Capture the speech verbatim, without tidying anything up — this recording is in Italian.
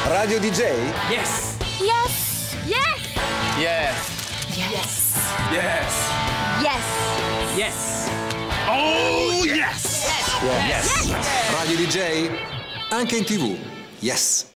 Radio D J? Yes. Yes. Yes. Yes. Yes. Yes. Yes. Yes. Oh, yes. Yes. Radio D J? Anche in tivù. Yes.